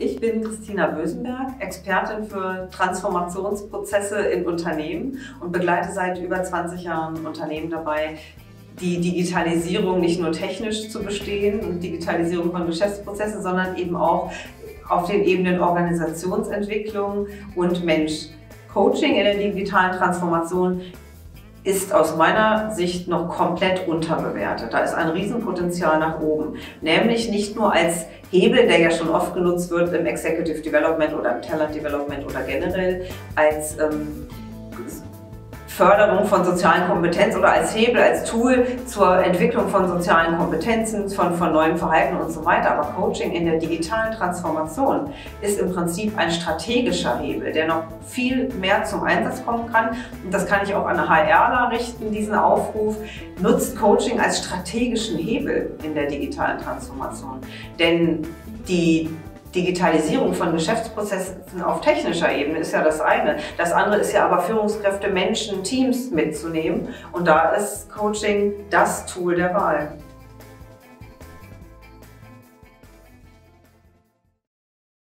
Ich bin Christina Bösenberg, Expertin für Transformationsprozesse in Unternehmen und begleite seit über 20 Jahren Unternehmen dabei, die Digitalisierung nicht nur technisch zu bestehen und Digitalisierung von Geschäftsprozessen, sondern eben auch auf den Ebenen Organisationsentwicklung und Mensch. Coaching in der digitalen Transformation ist aus meiner Sicht noch komplett unterbewertet. Da ist ein Riesenpotenzial nach oben. Nämlich nicht nur als Hebel, der ja schon oft genutzt wird im Executive Development oder im Talent Development oder generell als Förderung von sozialen Kompetenzen oder als Hebel, als Tool zur Entwicklung von sozialen Kompetenzen, von neuem Verhalten und so weiter. Aber Coaching in der digitalen Transformation ist im Prinzip ein strategischer Hebel, der noch viel mehr zum Einsatz kommen kann. Und das kann ich auch an HRler richten, diesen Aufruf. Nutzt Coaching als strategischen Hebel in der digitalen Transformation. Denn die Digitalisierung von Geschäftsprozessen auf technischer Ebene ist ja das eine. Das andere ist ja aber Führungskräfte, Menschen, Teams mitzunehmen. Und da ist Coaching das Tool der Wahl.